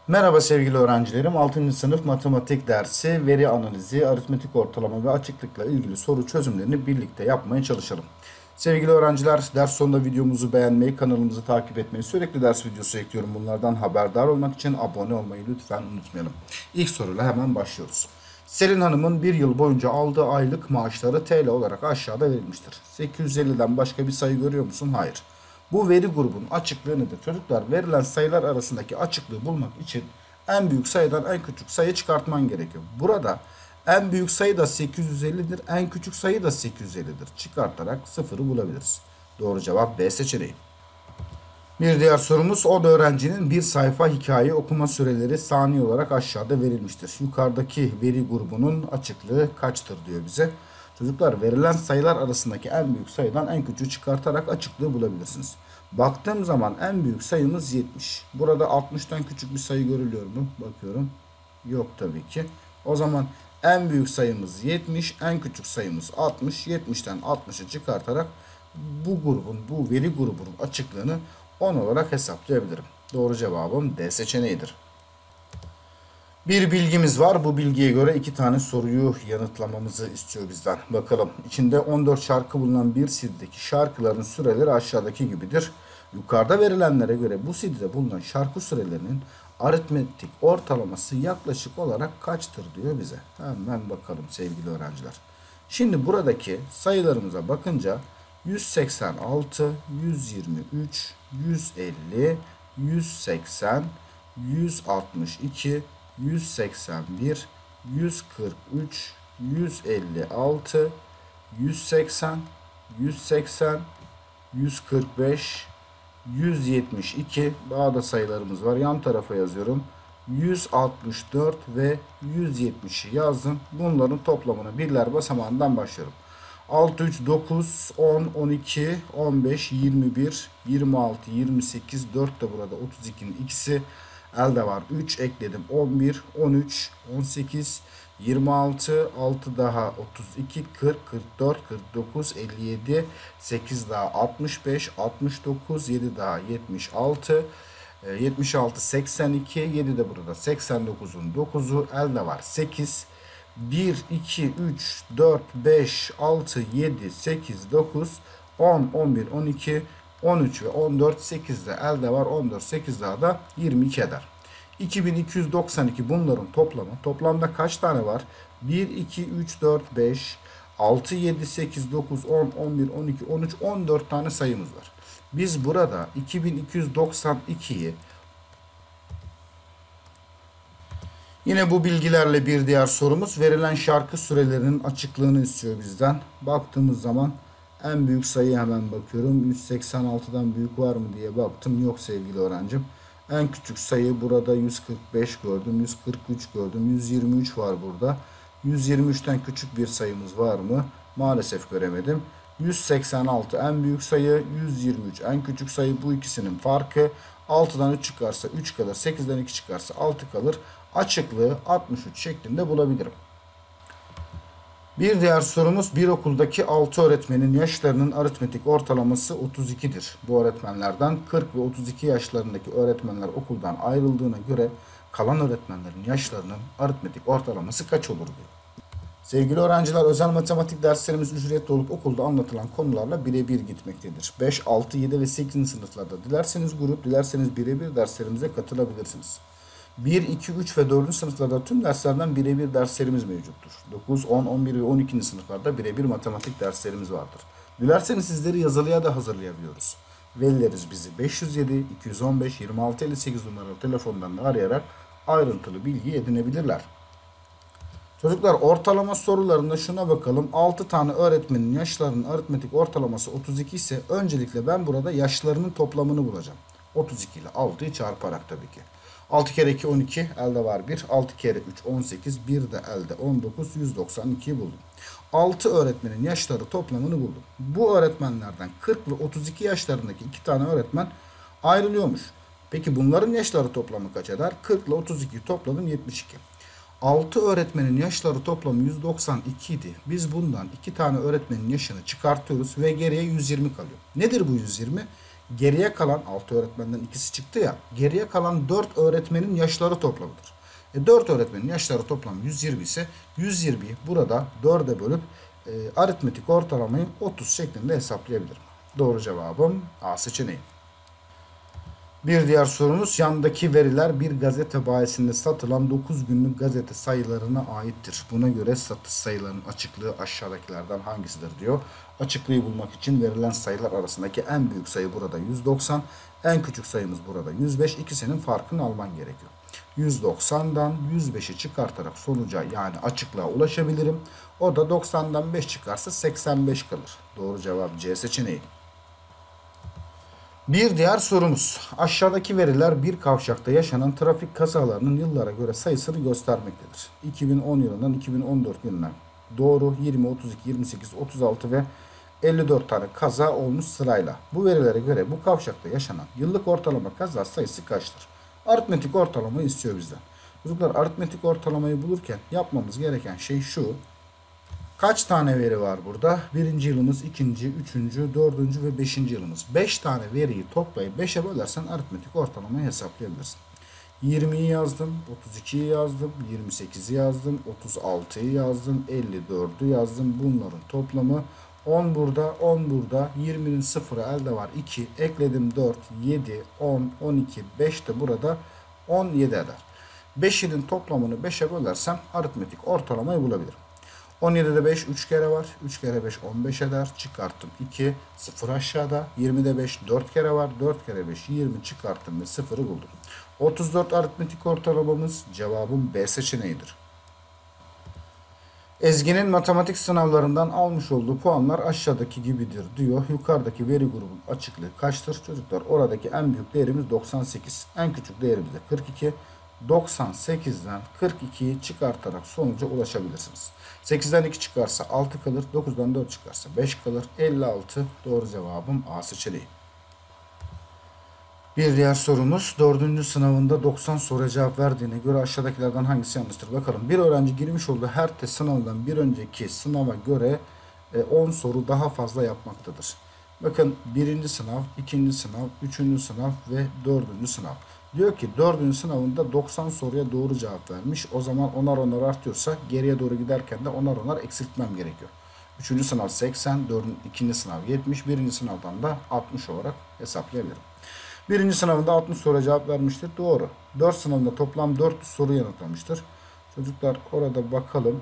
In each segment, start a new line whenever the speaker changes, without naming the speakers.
Merhaba sevgili öğrencilerim. 6. sınıf matematik dersi veri analizi, aritmetik ortalama ve açıklıkla ilgili soru çözümlerini birlikte yapmaya çalışalım. Sevgili öğrenciler, ders sonunda videomuzu beğenmeyi, kanalımızı takip etmeyi, sürekli ders videosu ekliyorum. Bunlardan haberdar olmak için abone olmayı lütfen unutmayalım. İlk soruyla hemen başlıyoruz. Selin Hanım'ın bir yıl boyunca aldığı aylık maaşları TL olarak aşağıda verilmiştir. 850'den başka bir sayı görüyor musun? Hayır. Bu veri grubunun açıklığı nedir? Çocuklar, verilen sayılar arasındaki açıklığı bulmak için en büyük sayıdan en küçük sayı çıkartman gerekiyor. Burada en büyük sayı da 850'dir. En küçük sayı da 850'dir. Çıkartarak sıfırı bulabiliriz. Doğru cevap B seçeneği. Bir diğer sorumuz 10 öğrencinin bir sayfa hikaye okuma süreleri saniye olarak aşağıda verilmiştir. Yukarıdaki veri grubunun açıklığı kaçtır diyor bize. Çocuklar, verilen sayılar arasındaki en büyük sayıdan en küçüğü çıkartarak açıklığı bulabilirsiniz. Baktığım zaman en büyük sayımız 70. Burada 60'tan küçük bir sayı görülüyor mu? Bakıyorum. Yok tabii ki. O zaman en büyük sayımız 70, en küçük sayımız 60. 70'ten 60'ı çıkartarak bu veri grubunun açıklığını 10 olarak hesaplayabilirim. Doğru cevabım D seçeneğidir. Bir bilgimiz var. Bu bilgiye göre iki tane soruyu yanıtlamamızı istiyor bizden. Bakalım. İçinde 14 şarkı bulunan bir CD'deki şarkıların süreleri aşağıdaki gibidir. Yukarıda verilenlere göre bu CD'de bulunan şarkı sürelerinin aritmetik ortalaması yaklaşık olarak kaçtır diyor bize. Hemen bakalım sevgili öğrenciler. Şimdi buradaki sayılarımıza bakınca 186, 123, 150, 180, 162, 181, 143, 156, 180, 180, 145, 172, daha da sayılarımız var. Yan tarafa yazıyorum. 164 ve 170'i yazdım. Bunların toplamını birler basamağından başlıyorum. 6, 3, 9, 10, 12, 15, 21, 26, 28, 4 de burada 32'nin ikisi. Elde var 3 ekledim 11, 13, 18, 26, 6 daha 32, 40, 44, 49, 57, 8 daha 65, 69, 7 daha 76, 76, 82, 7 de burada 89'un 9'u, elde var 8, 1, 2, 3, 4, 5, 6, 7, 8, 9, 10, 11, 12, 13 ve 14, 8 de elde var. 14, 8 daha da 22 eder. 2292 bunların toplamı. Toplamda kaç tane var? 1, 2, 3, 4, 5, 6, 7, 8, 9, 10, 11, 12, 13, 14 tane sayımız var. Biz burada 2292'yi yine bu bilgilerle bir diğer sorumuz verilen şarkı sürelerinin açıklığını istiyor bizden. Baktığımız zaman en büyük sayıya hemen bakıyorum. 186'dan büyük var mı diye baktım. Yok sevgili öğrencim. En küçük sayı burada 145 gördüm. 143 gördüm. 123 var burada. 123'ten küçük bir sayımız var mı? Maalesef göremedim. 186 en büyük sayı, 123 en küçük sayı, bu ikisinin farkı. 6'dan 3 çıkarsa 3 kalır, 8'den 2 çıkarsa 6 kalır. Açıklığı 63 şeklinde bulabilirim. Bir diğer sorumuz bir okuldaki 6 öğretmenin yaşlarının aritmetik ortalaması 32'dir. Bu öğretmenlerden 40 ve 32 yaşlarındaki öğretmenler okuldan ayrıldığına göre kalan öğretmenlerin yaşlarının aritmetik ortalaması kaç olur diyor. Sevgili öğrenciler, özel matematik derslerimiz ücretli olup okulda anlatılan konularla birebir gitmektedir. 5, 6, 7 ve 8. sınıflarda dilerseniz grup, dilerseniz birebir derslerimize katılabilirsiniz. 1, 2, 3 ve 4. sınıflarda tüm derslerden birebir derslerimiz mevcuttur. 9, 10, 11 ve 12. sınıflarda birebir matematik derslerimiz vardır. Dilerseniz sizleri yazılıya da hazırlayabiliyoruz. Velileriniz bizi 507 215 2658 numaralı telefondan da arayarak ayrıntılı bilgi edinebilirler. Çocuklar, ortalama sorularında şuna bakalım. 6 tane öğretmenin yaşlarının aritmetik ortalaması 32 ise öncelikle ben burada yaşlarının toplamını bulacağım. 32 ile 6'yı çarparak tabii ki. 6 kere 2 12, elde var 1. 6 kere 3 18, 1 de elde 19, 192'yi buldum. 6 öğretmenin yaşları toplamını buldum. Bu öğretmenlerden 40 ve 32 yaşlarındaki 2 tane öğretmen ayrılıyormuş. Peki bunların yaşları toplamı kaç eder? 40 ile 32'yi topladım 72. 6 öğretmenin yaşları toplamı 192 idi. Biz bundan 2 tane öğretmenin yaşını çıkartıyoruz ve geriye 120 kalıyor. Nedir bu 120? Geriye kalan 6 öğretmenden ikisi çıktı ya. Geriye kalan 4 öğretmenin yaşları toplamıdır. 4 öğretmenin yaşları toplam 120 ise 120'yi burada 4'e bölüp aritmetik ortalamayı 30 şeklinde hesaplayabilirim. Doğru cevabım A seçeneği. Bir diğer sorumuz, yandaki veriler bir gazete bayisinde satılan 9 günlük gazete sayılarına aittir. Buna göre satış sayılarının açıklığı aşağıdakilerden hangisidir diyor. Açıklığı bulmak için verilen sayılar arasındaki en büyük sayı burada 190, en küçük sayımız burada 105. İkisinin farkını alman gerekiyor. 190'dan 105'i çıkartarak sonuca yani açıklığa ulaşabilirim. O da 90'dan 5 çıkarsa 85 kalır. Doğru cevap C seçeneği. Bir diğer sorumuz. Aşağıdaki veriler bir kavşakta yaşanan trafik kazalarının yıllara göre sayısını göstermektedir. 2010 yılından 2014 yılına doğru 20, 32, 28, 36 ve 54 tane kaza olmuş sırayla. Bu verilere göre bu kavşakta yaşanan yıllık ortalama kaza sayısı kaçtır? Aritmetik ortalamayı istiyor bizden. Çocuklar, aritmetik ortalamayı bulurken yapmamız gereken şey şu. Kaç tane veri var burada? Birinci yılımız, ikinci, üçüncü, dördüncü ve beşinci yılımız. 5 tane veriyi toplayıp 5'e bölersen aritmetik ortalamayı hesaplayabilirsin. 20'yi yazdım, 32'yi yazdım, 28'i yazdım, 36'yı yazdım, 54'ü yazdım. Bunların toplamı 10 burada, 10 burada, 20'nin sıfırı elde var 2, ekledim 4, 7, 10, 12, 5 de burada 17 eder. 5'inin toplamını 5'e bölersem aritmetik ortalamayı bulabilirim. 17'de 5 3 kere var. 3 kere 5 15 eder. Çıkarttım 2. 0 aşağıda. 20'de 5 4 kere var. 4 kere 5 20 çıkarttım ve 0'ı buldum. 34 aritmetik ortalamamız, cevabım B seçeneğidir. Ezgi'nin matematik sınavlarından almış olduğu puanlar aşağıdaki gibidir diyor. Yukarıdaki veri grubunun açıklığı kaçtır? Çocuklar, oradaki en büyük değerimiz 98. En küçük değerimiz de 42. 98'den 42'yi çıkartarak sonuca ulaşabilirsiniz. 8'den 2 çıkarsa 6 kalır. 9'dan 4 çıkarsa 5 kalır. 56 doğru cevabım A seçeneği. Bir diğer sorumuz, 4. sınavında 90 soruya cevap verdiğine göre aşağıdakilerden hangisi yanlıştır? Bakalım. Bir öğrenci girmiş olduğu her test sınavından bir önceki sınava göre 10 soru daha fazla yapmaktadır. Bakın, birinci sınav, ikinci sınav, üçüncü sınav ve dördüncü sınav. Diyor ki 4. sınavında 90 soruya doğru cevap vermiş. O zaman onar onar artıyorsa geriye doğru giderken de onar onar eksiltmem gerekiyor. 3. sınav 80, 2. sınav 70, 1. sınavdan da 60 olarak hesaplayabilirim. 1. sınavında 60 soruya cevap vermiştir. Doğru. 4 sınavında toplam 400 soru yanıtlamıştır. Çocuklar, orada bakalım.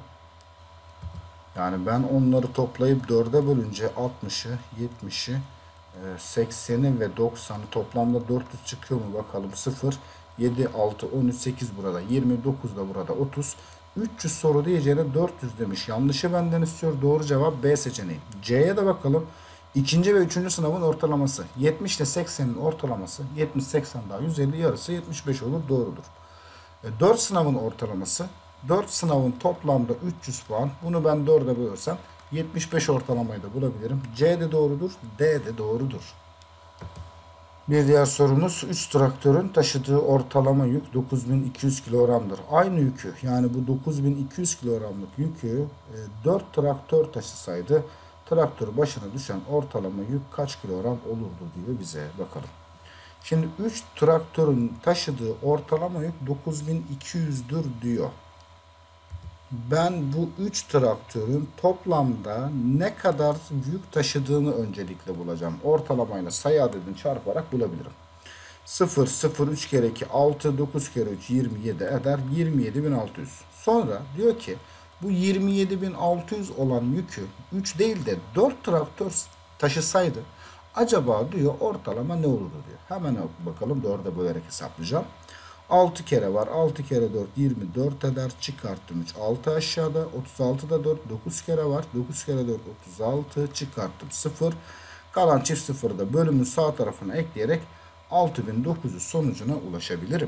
Yani ben onları toplayıp 4'e bölünce 60'ı, 70'i, 80'i ve 90'ı toplamda 400 çıkıyor mu bakalım. 0, 7, 6, 13, 8 burada, 29 da burada, 30. 300 soru diyeceğine 400 demiş. Yanlışı benden istiyor. Doğru cevap B seçeneği. C'ye de bakalım. İkinci ve üçüncü sınavın ortalaması. 70 ile 80'in ortalaması. 70, 80 daha 150, yarısı 75 olur. Doğrudur. 4 sınavın ortalaması. 4 sınavın toplamda 300 puan. Bunu ben 4'e bölersem 75 ortalamayı da bulabilirim. C de doğrudur. D de doğrudur. Bir diğer sorumuz, 3 traktörün taşıdığı ortalama yük 9200 kilogramdır. Aynı yükü, yani bu 9200 kilogramlık yükü 4 traktör taşısaydı traktör başına düşen ortalama yük kaç kilogram olurdu diyor bize. Bakalım. Şimdi 3 traktörün taşıdığı ortalama yük 9200'dür diyor. Ben bu 3 traktörün toplamda ne kadar yük taşıdığını öncelikle bulacağım. Ortalamayla sayı adedini çarparak bulabilirim. 0, 0, 3 kere 2, 6, 9 kere 3, 27 eder. 27.600. Sonra diyor ki bu 27.600 olan yükü 3 değil de 4 traktör taşısaydı acaba diyor ortalama ne olurdu diyor. Hemen bakalım, 4'e bölerek hesaplayacağım. 6 kere var. 6 kere 4 24 eder. Çıkarttım 3. 6 aşağıda. 36 da 4. 9 kere var. 9 kere 4 36. Çıkarttım 0. Kalan çift sıfırı da bölümün sağ tarafına ekleyerek 6900 sonucuna ulaşabilirim.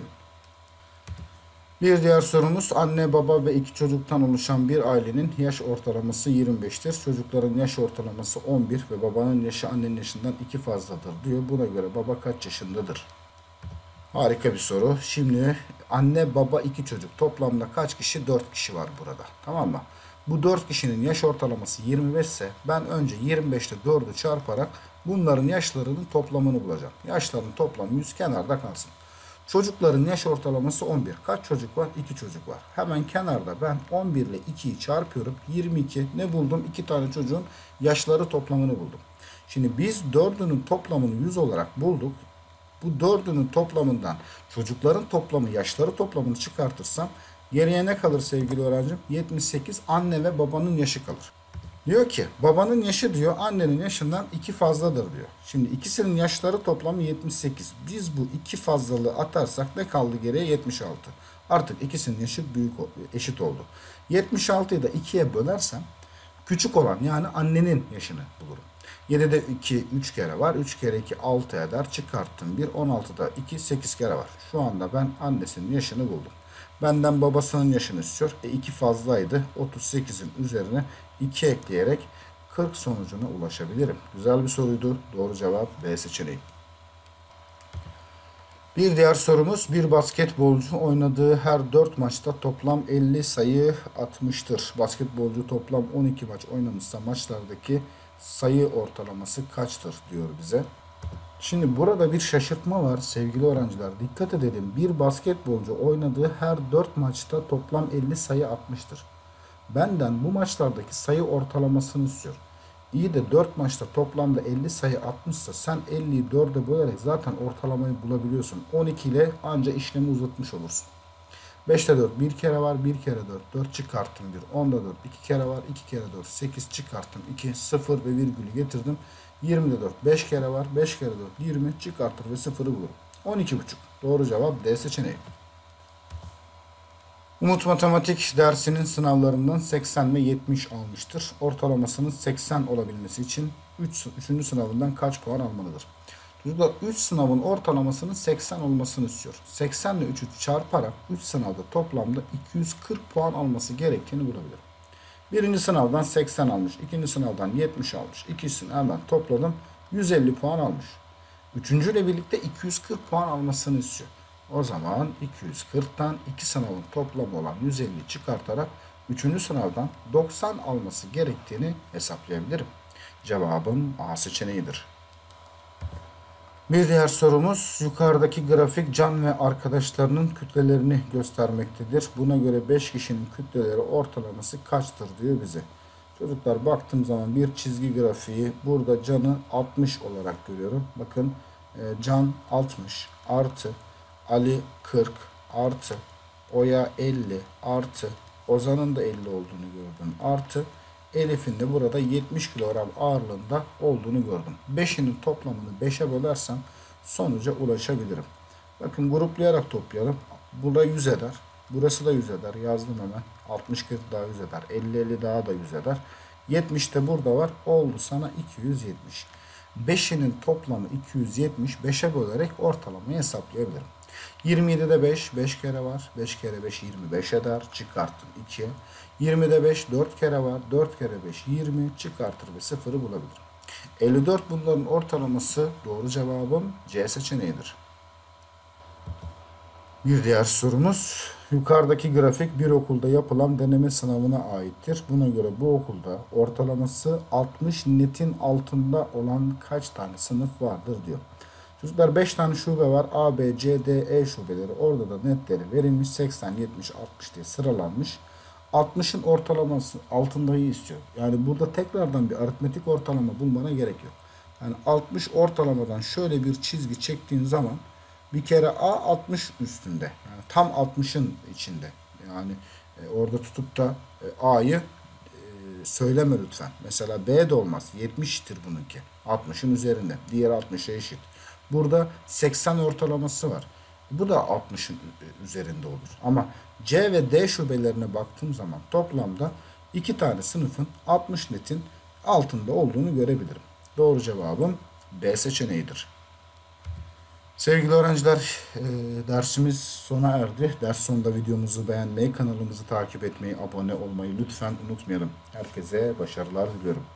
Bir diğer sorumuz, anne baba ve 2 çocuktan oluşan bir ailenin yaş ortalaması 25'tir. Çocukların yaş ortalaması 11 ve babanın yaşı annenin yaşından 2 fazladır diyor. Buna göre baba kaç yaşındadır? Harika bir soru. Şimdi anne baba 2 çocuk, toplamda kaç kişi? 4 kişi var burada. Tamam mı? Bu 4 kişinin yaş ortalaması 25 ise ben önce 25 ile 4'ü çarparak Bunların yaşlarının toplamını bulacağım. Yaşlarının toplamı 100 kenarda kalsın. Çocukların yaş ortalaması 11. Kaç çocuk var? 2 çocuk var. Hemen kenarda ben 11 ile 2'yi çarpıyorum. 22. Ne buldum? 2 tane çocuğun yaşları toplamını buldum. Şimdi biz 4'ünün toplamını 100 olarak bulduk. Bu 4'ünün toplamından çocukların toplamı, yaşları toplamını çıkartırsam geriye ne kalır sevgili öğrencim? 78 anne ve babanın yaşı kalır. Diyor ki babanın yaşı diyor annenin yaşından 2 fazladır diyor. Şimdi ikisinin yaşları toplamı 78. Biz bu 2 fazlalığı atarsak ne kaldı geriye? 76. Artık ikisinin yaşı eşit oldu. 76'yı da 2'ye bölersem küçük olan yani annenin yaşını bulurum. 7'de 2 3 kere var. 3 kere 2 6 eder. Çıkarttım 1. 16'da 2 8 kere var. Şu anda ben annesinin yaşını buldum. Benden babasının yaşını istiyor. 2 fazlaydı. 38'in üzerine 2 ekleyerek 40 sonucuna ulaşabilirim. Güzel bir soruydu. Doğru cevap B seçeneği. Bir diğer sorumuz, bir basketbolcu oynadığı her 4 maçta toplam 50 sayı atmıştır. Basketbolcu toplam 12 maç oynamışsa maçlardaki sayı ortalaması kaçtır diyor bize. Şimdi burada bir şaşırtma var sevgili öğrenciler. Dikkat edelim. Bir basketbolcu oynadığı her 4 maçta toplam 50 sayı atmıştır. Benden bu maçlardaki sayı ortalamasını istiyor. İyi de 4 maçta toplamda 50 sayı atmışsa sen 50'yi 4'e bölerek zaten ortalamayı bulabiliyorsun. 12 ile anca işlemi uzatmış olursun. 5'te 4 bir kere var, 1 kere 4 4 çıkarttım 1. 10'da 4 2 kere var, 2 kere 4 8 çıkarttım 2 0 ve virgülü getirdim. 20'de 4 5 kere var, 5 kere 4 20 çıkartır ve 0'ı bulurum. 12,5. Doğru cevap D seçeneği. Umut Matematik dersinin sınavlarından 80 ve 70 almıştır. Ortalamasının 80 olabilmesi için 3. sınavından kaç puan almalıdır? Çocuklar 3 sınavın ortalamasının 80 olmasını istiyor. 80 ile 3'ü çarparak 3 sınavda toplamda 240 puan alması gerektiğini bulabilirim. Birinci sınavdan 80 almış, ikinci sınavdan 70 almış. İkisini hemen topladım, 150 puan almış. Üçüncü ile birlikte 240 puan almasını istiyor. O zaman 240'tan 2 sınavın toplamı olan 150 çıkartarak 3. sınavdan 90 alması gerektiğini hesaplayabilirim. Cevabım A seçeneğidir. Bir diğer sorumuz, yukarıdaki grafik Can ve arkadaşlarının kütlelerini göstermektedir. Buna göre 5 kişinin kütleleri ortalaması kaçtır diyor bize. Çocuklar baktığım zaman bir çizgi grafiği, burada Can'ı 60 olarak görüyorum. Bakın Can 60 artı Ali 40 artı Oya 50 artı Ozan'ın da 50 olduğunu gördüm artı Elif'in de burada 70 kilogram ağırlığında olduğunu gördüm. 5'inin toplamını 5'e bölersem sonuca ulaşabilirim. Bakın gruplayarak toplayalım. Burada 100 eder. Burası da 100 eder. Yazdım hemen. 60 40 daha 100 eder. 50 50 daha da 100 eder. 70 de burada var. Oldu sana 270. 5'inin toplamı 270. 5'e bölerek ortalamayı hesaplayabilirim. 27'de 5, 5 kere var. 5 kere 5, 25 eder. Çıkarttım 2. 20'de 5, 4 kere var. 4 kere 5, 20. Çıkartır ve 0'ı bulabilirim. 54 bunların ortalaması. Doğru cevabım C seçeneğidir. Bir diğer sorumuz. Yukarıdaki grafik bir okulda yapılan deneme sınavına aittir. Buna göre bu okulda ortalaması 60 netin altında olan kaç tane sınıf vardır diyor. Çocuklar 5 tane şube var. A, B, C, D, E şubeleri. Orada da netleri verilmiş. 80, 70, 60 diye sıralanmış. 60'ın ortalaması altındayı istiyor. Yani burada tekrardan bir aritmetik ortalama bulmana gerek yok. Yani 60 ortalamadan şöyle bir çizgi çektiğin zaman bir kere A 60 üstünde. Yani tam 60'ın içinde. Yani orada tutup da A'yı söyleme lütfen. Mesela B de olmaz. 70'tir bununki. 60'ın üzerinde. Diğer 60'a eşit. Burada 80 ortalaması var. Bu da 60'ın üzerinde olur. Ama C ve D şubelerine baktığım zaman toplamda 2 tane sınıfın 60 netin altında olduğunu görebilirim. Doğru cevabım B seçeneğidir. Sevgili öğrenciler, dersimiz sona erdi. Ders sonunda videomuzu beğenmeyi, kanalımızı takip etmeyi, abone olmayı lütfen unutmayalım. Herkese başarılar diliyorum.